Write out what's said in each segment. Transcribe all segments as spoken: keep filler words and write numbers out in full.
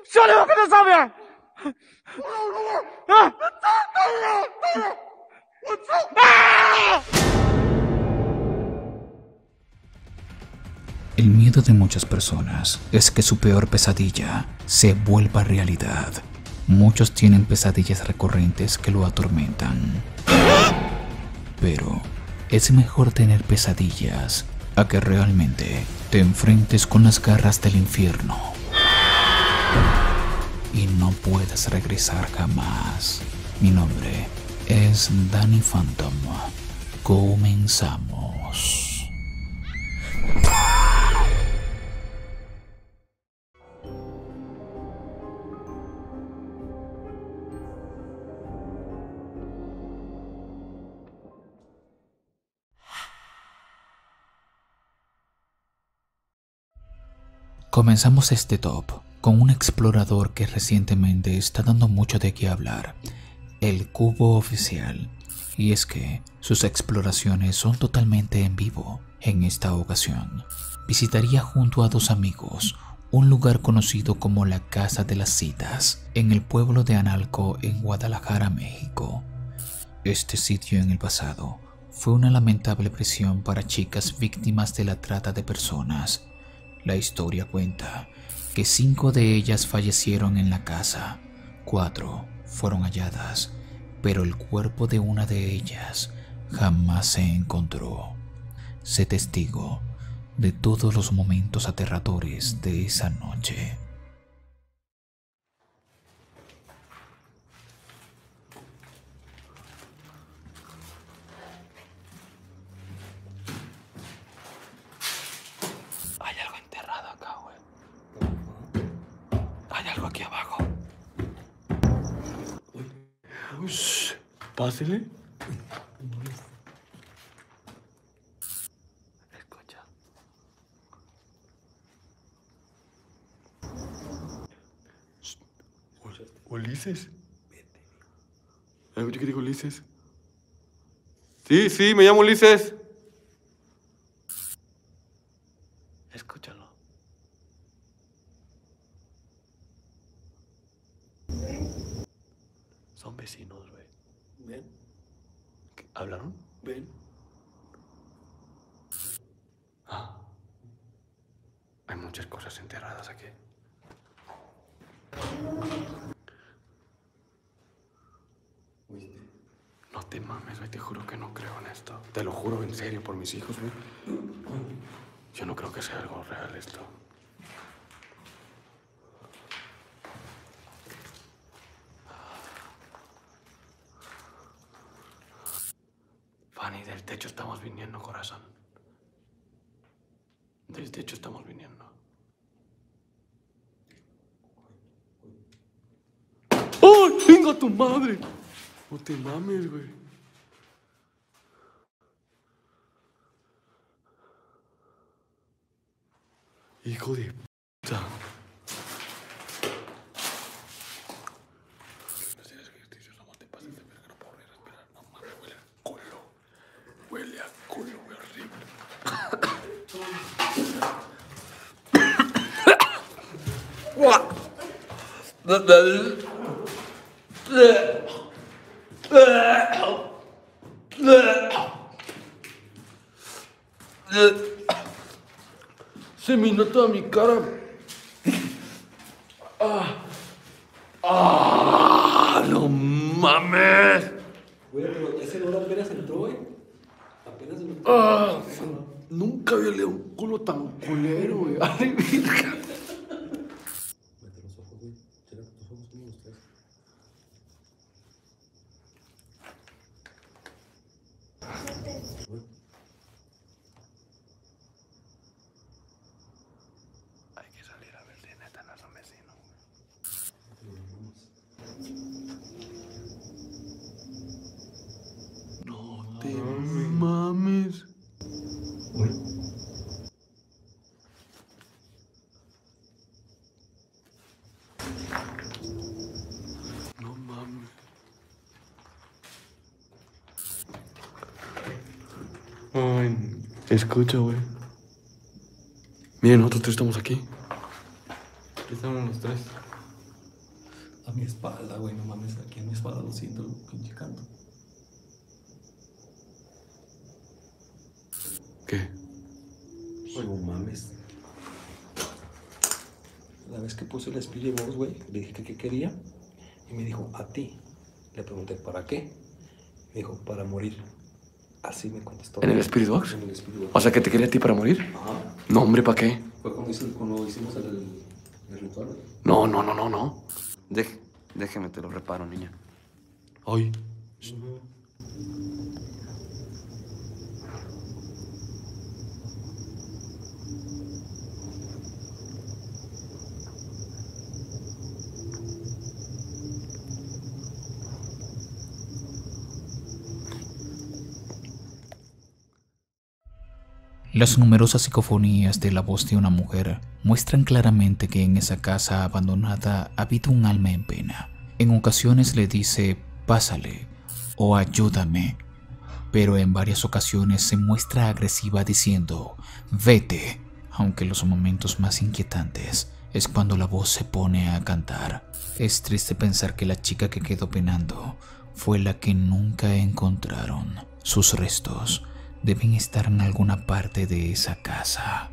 少年，我跟在上面。啊！我操！啊！ El miedo de muchas personas es que su peor pesadilla se vuelva realidad. Muchos tienen pesadillas recurrentes que lo atormentan. Pero es mejor tener pesadillas a que realmente te enfrentes con las garras del infierno y no puedas regresar jamás. Mi nombre es Danny Phantom. Comenzamos. Comenzamos este top con un explorador que recientemente está dando mucho de qué hablar, el Cubo Oficial. Y es que sus exploraciones son totalmente en vivo. En esta ocasión, visitaría junto a dos amigos un lugar conocido como la Casa de las Citas, en el pueblo de Analco, en Guadalajara, México. Este sitio en el pasado fue una lamentable prisión para chicas víctimas de la trata de personas. La historia cuenta que cinco de ellas fallecieron en la casa, cuatro fueron halladas, pero el cuerpo de una de ellas jamás se encontró. Sé testigo de todos los momentos aterradores de esa noche. Hay algo enterrado acá, güey. Hay algo aquí abajo. Uy, shh, pásele. Escucha. ¿Ulises? Escucha que digo Ulises. Sí, sí, me llamo Ulises. Escúchalo. Son vecinos, güey. Ven, ¿Hablaron? ven. Ah. Hay muchas cosas enterradas aquí. ¿Oíste? No te mames, güey, te juro que no creo en esto. Te lo juro en serio por mis hijos, güey. Yo no creo que sea algo real esto. Fanny, del techo estamos viniendo, corazón. Del techo estamos viniendo. ¡Ay! ¡Venga tu madre! No te mames, güey. Hijo de puta. No tienes ejercicios, no te pases de verga, no puedo respirar. No mames, huele a culo. Huele a culo, güey, horrible. Se me inunda toda mi cara. Ah, ah, no mames. Güey, pero ese olor apenas entró, güey. Apenas entró. Ah, nunca había leído un culo tan culero, güey. Ay, virga. Mete los ojos, güey. Cierra tus ojos, uno, dos, tres. Güey. Hay que salir a ver si neta no son vecinos, güey. No te mames. Güey. No mames. Ay, escucha, güey. Miren, nosotros tres estamos aquí. Aquí estamos los tres. A mi espalda, güey, no mames, aquí en mi espalda lo siento, el pinche canto. ¿Qué? Güey, no mames. La vez que puse el Spirit Box, güey, le dije que qué quería y me dijo, a ti. Le pregunté, ¿para qué? Me dijo, para morir. Así me contestó. ¿En el Spirit Box? En el Spirit Box. O sea, que te quería a ti para morir. Ajá. No, hombre, ¿para qué? Fue cuando, hice, cuando hicimos el, el ritual. No, no, no, no, no. Deje, déjeme, te lo reparo, niña. Ay. Las numerosas psicofonías de la voz de una mujer muestran claramente que en esa casa abandonada habita un alma en pena. En ocasiones le dice, pásale o ayúdame, pero en varias ocasiones se muestra agresiva diciendo, vete, aunque los momentos más inquietantes es cuando la voz se pone a cantar. Es triste pensar que la chica que quedó penando fue la que nunca encontraron. Sus restos deben estar en alguna parte de esa casa.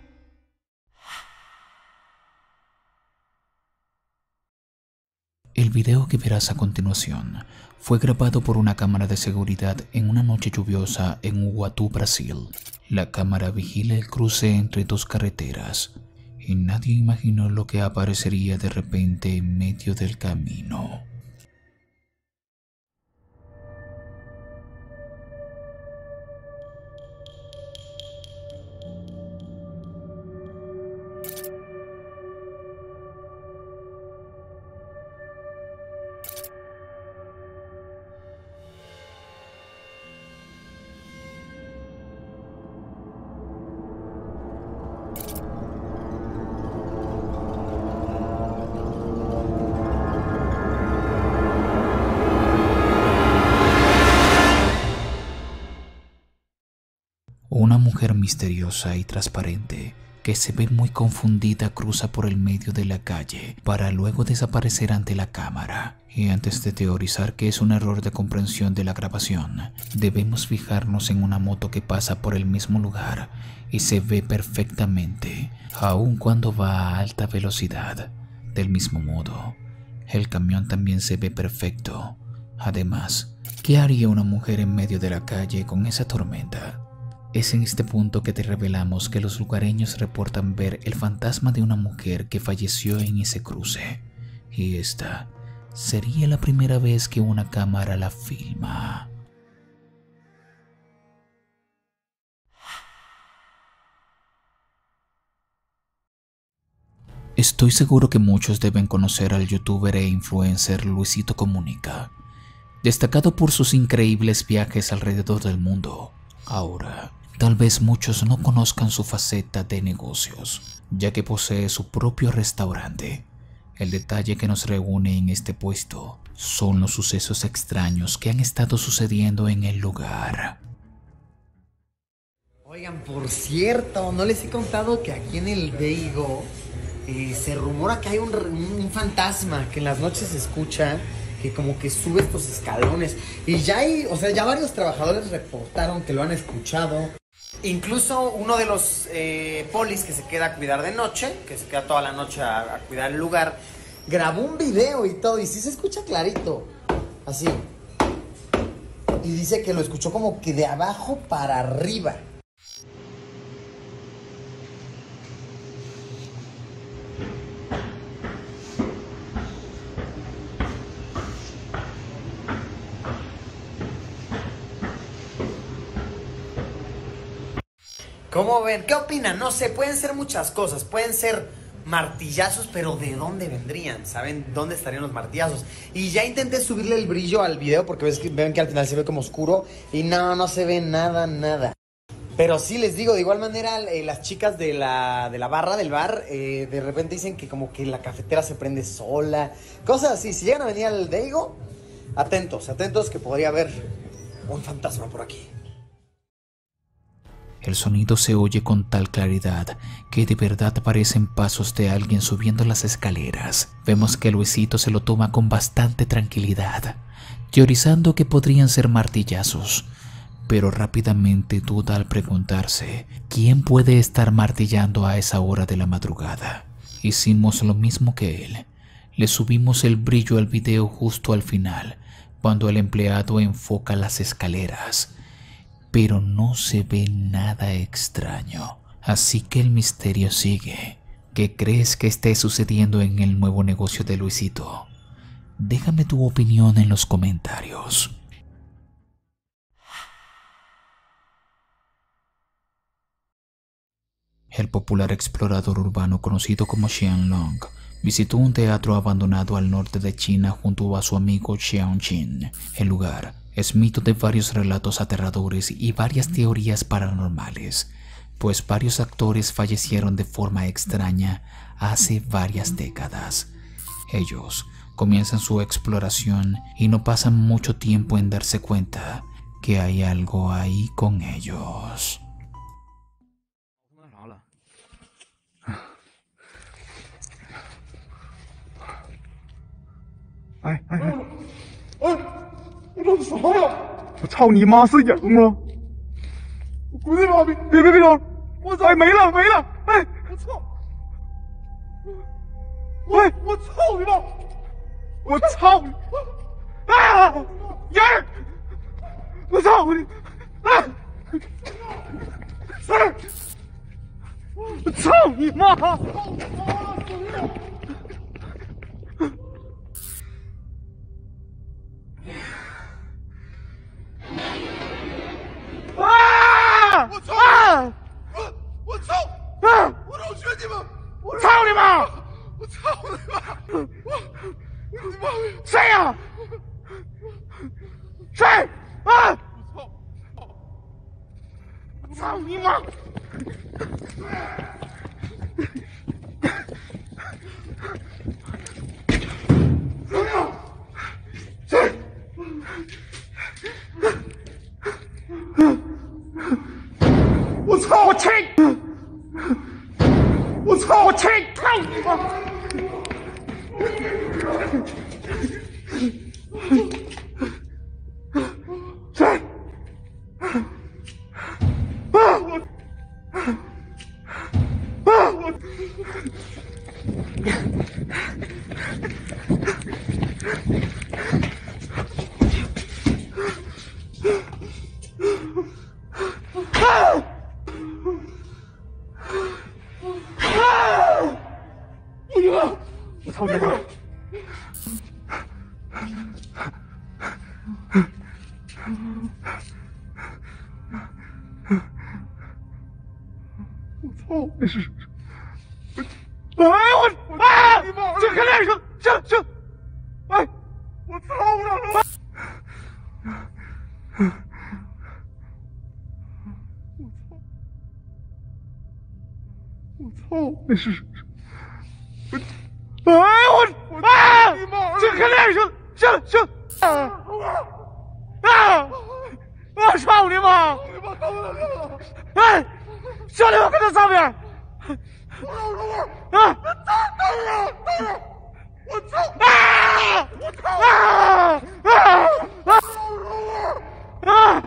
El video que verás a continuación fue grabado por una cámara de seguridad en una noche lluviosa en Uguatú, Brasil. La cámara vigila el cruce entre dos carreteras y nadie imaginó lo que aparecería de repente en medio del camino. Una mujer misteriosa y transparente que se ve muy confundida cruza por el medio de la calle para luego desaparecer ante la cámara. Y antes de teorizar que es un error de comprensión de la grabación, debemos fijarnos en una moto que pasa por el mismo lugar y se ve perfectamente, aun cuando va a alta velocidad. Del mismo modo, el camión también se ve perfecto. Además, ¿qué haría una mujer en medio de la calle con esa tormenta? Es en este punto que te revelamos que los lugareños reportan ver el fantasma de una mujer que falleció en ese cruce. Y esta sería la primera vez que una cámara la filma. Estoy seguro que muchos deben conocer al youtuber e influencer Luisito Comunica, destacado por sus increíbles viajes alrededor del mundo. Ahora, tal vez muchos no conozcan su faceta de negocios, ya que posee su propio restaurante. El detalle que nos reúne en este puesto son los sucesos extraños que han estado sucediendo en el lugar. Oigan, por cierto, no les he contado que aquí en el Veigo eh, se rumora que hay un, un fantasma que en las noches se escucha, que como que sube estos escalones. Y ya hay, o sea, ya varios trabajadores reportaron que lo han escuchado. Incluso uno de los eh, polis que se queda a cuidar de noche, que se queda toda la noche a, a cuidar el lugar, grabó un video y todo, y sí se escucha clarito, así. Y dice que lo escuchó como que de abajo para arriba. ¿Cómo ven? ¿Qué opinan? No sé, pueden ser muchas cosas. Pueden ser martillazos, pero ¿de dónde vendrían? ¿Saben dónde estarían los martillazos? Y ya intenté subirle el brillo al video porque ves que, ven que al final se ve como oscuro. Y no, no se ve nada, nada. Pero sí les digo, de igual manera, eh, las chicas de la, de la barra, del bar, eh, de repente dicen que como que la cafetera se prende sola. Cosas así. Si llegan a venir al Veigo, atentos, atentos que podría haber un fantasma por aquí. El sonido se oye con tal claridad que de verdad parecen pasos de alguien subiendo las escaleras. Vemos que Luisito se lo toma con bastante tranquilidad, teorizando que podrían ser martillazos, pero rápidamente duda al preguntarse quién puede estar martillando a esa hora de la madrugada. Hicimos lo mismo que él. Le subimos el brillo al video justo al final, cuando el empleado enfoca las escaleras, pero no se ve nada extraño. Así que el misterio sigue. ¿Qué crees que esté sucediendo en el nuevo negocio de Luisito? Déjame tu opinión en los comentarios. El popular explorador urbano conocido como Xianlong visitó un teatro abandonado al norte de China junto a su amigo Xiaoqing. El lugar es mito de varios relatos aterradores y varias teorías paranormales, pues varios actores fallecieron de forma extraña hace varias décadas. Ellos comienzan su exploración y no pasan mucho tiempo en darse cuenta que hay algo ahí con ellos. Ay, ay, ay. 哎，我这是啥呀？我操你妈，是影吗？我滚他妈！别别别别动！我操，哎，没了没了！哎，我操！喂，我操你妈！我操你！啊！烟儿！我操你！啊！三！我操你妈！啊！我操！啊！我我操！啊！我老学你们！我操你妈！我操你妈！我我他妈！谁呀？谁？啊！我操！我操你妈！谁？我操！我去！我操！我去！操你妈！谁？啊！我啊！我。我操你妈！我操！那是……哎我啊！行，开练行行行！哎，我操了！我操！我操！那是……哎我啊！行，开练行行行！啊啊！我操你妈！哎，兄弟们跟在上面！啊！我操！啊！我操！啊！啊！啊！啊！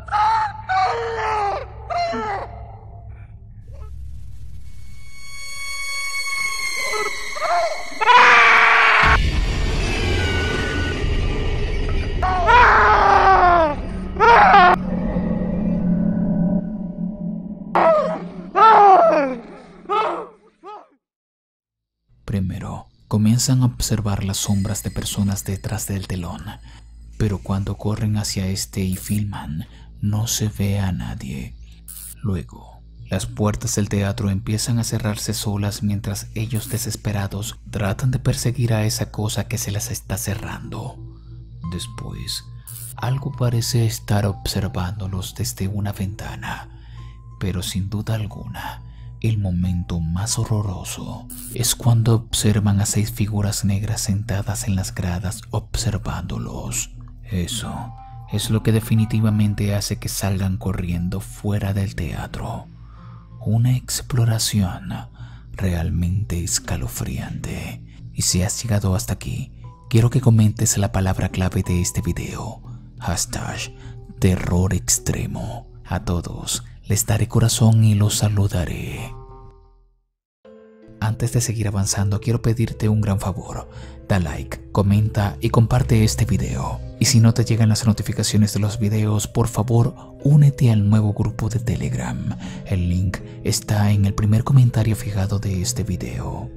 Primero, comienzan a observar las sombras de personas detrás del telón, pero cuando corren hacia este y filman, no se ve a nadie. Luego, las puertas del teatro empiezan a cerrarse solas mientras ellos desesperados tratan de perseguir a esa cosa que se las está cerrando. Después, algo parece estar observándolos desde una ventana, pero sin duda alguna, el momento más horroroso es cuando observan a seis figuras negras sentadas en las gradas observándolos. Eso es lo que definitivamente hace que salgan corriendo fuera del teatro. Una exploración realmente escalofriante. Y si has llegado hasta aquí, quiero que comentes la palabra clave de este video. Hashtag terror extremo. A todos les daré corazón y los saludaré. Antes de seguir avanzando, quiero pedirte un gran favor. Da like, comenta y comparte este video. Y si no te llegan las notificaciones de los videos, por favor, únete al nuevo grupo de Telegram. El link está en el primer comentario fijado de este video.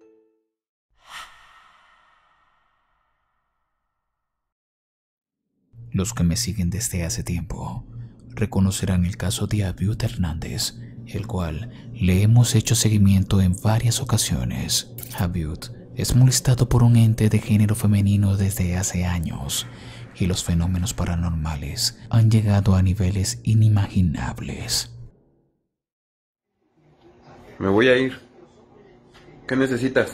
Los que me siguen desde hace tiempo reconocerán el caso de Abiud Hernández, el cual le hemos hecho seguimiento en varias ocasiones. Abiud es molestado por un ente de género femenino desde hace años y los fenómenos paranormales han llegado a niveles inimaginables. Me voy a ir. ¿Qué necesitas?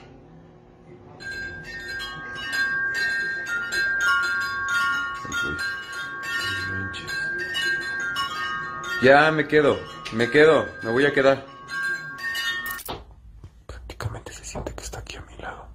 Ya me quedo, me quedo, me voy a quedar. Prácticamente se siente que está aquí a mi lado.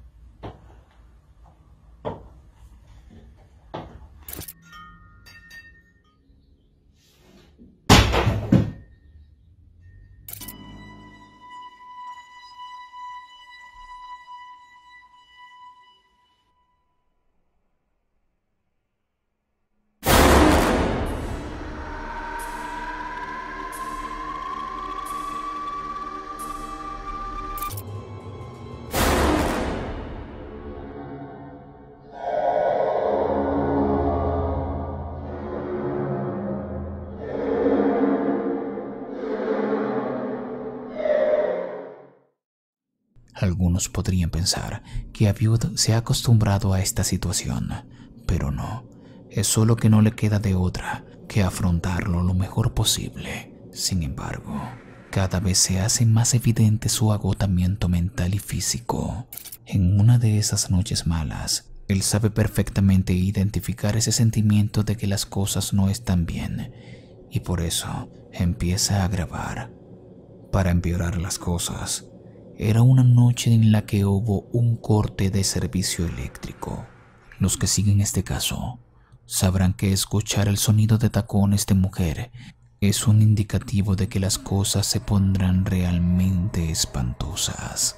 Algunos podrían pensar que Abiud se ha acostumbrado a esta situación, pero no, es solo que no le queda de otra que afrontarlo lo mejor posible. Sin embargo, cada vez se hace más evidente su agotamiento mental y físico. En una de esas noches malas, él sabe perfectamente identificar ese sentimiento de que las cosas no están bien, y por eso empieza a grabar. Para empeorar las cosas, era una noche en la que hubo un corte de servicio eléctrico. Los que siguen este caso sabrán que escuchar el sonido de tacones de mujer es un indicativo de que las cosas se pondrán realmente espantosas.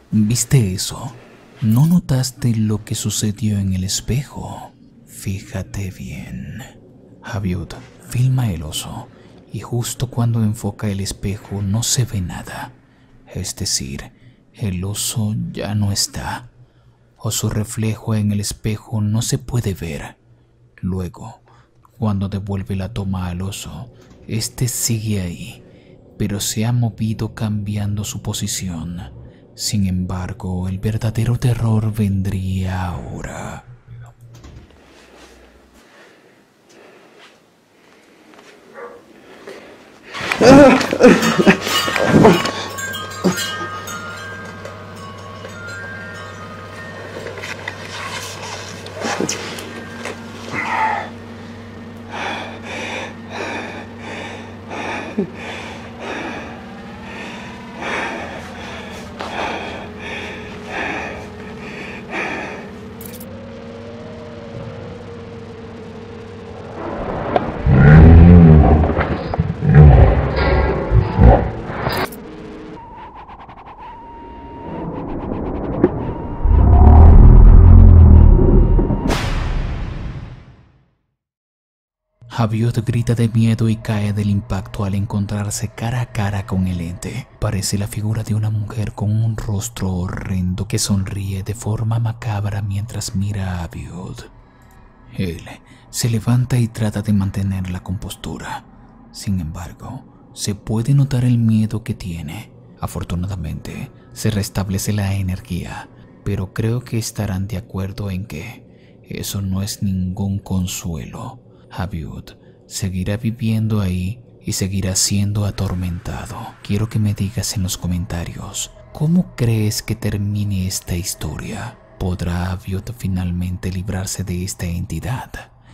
¿Viste eso? ¿No notaste lo que sucedió en el espejo? Fíjate bien. Javiud filma el oso y justo cuando enfoca el espejo no se ve nada. Es decir, el oso ya no está, o su reflejo en el espejo no se puede ver. Luego, cuando devuelve la toma al oso, este sigue ahí, pero se ha movido cambiando su posición. Sin embargo, el verdadero terror vendría ahora. Javiud grita de miedo y cae del impacto al encontrarse cara a cara con el ente. Parece la figura de una mujer con un rostro horrendo que sonríe de forma macabra mientras mira a Javiud. Él se levanta y trata de mantener la compostura. Sin embargo, se puede notar el miedo que tiene. Afortunadamente, se restablece la energía, pero creo que estarán de acuerdo en que eso no es ningún consuelo. Javiud seguirá viviendo ahí y seguirá siendo atormentado. Quiero que me digas en los comentarios, ¿cómo crees que termine esta historia? ¿Podrá Javiud finalmente librarse de esta entidad?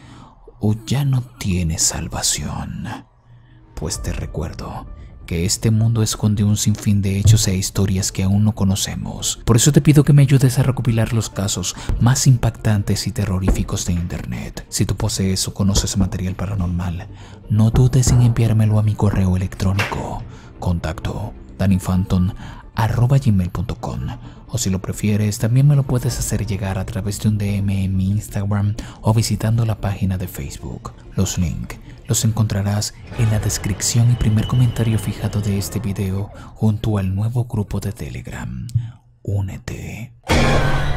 ¿O ya no tiene salvación? Pues te recuerdo que este mundo esconde un sinfín de hechos e historias que aún no conocemos. Por eso te pido que me ayudes a recopilar los casos más impactantes y terroríficos de internet. Si tú posees o conoces material paranormal, no dudes en enviármelo a mi correo electrónico, contacto dannyphantom arroba gmail punto com, o si lo prefieres también me lo puedes hacer llegar a través de un D M en mi Instagram o visitando la página de Facebook. Los links los encontrarás en la descripción y primer comentario fijado de este video junto al nuevo grupo de Telegram. Únete.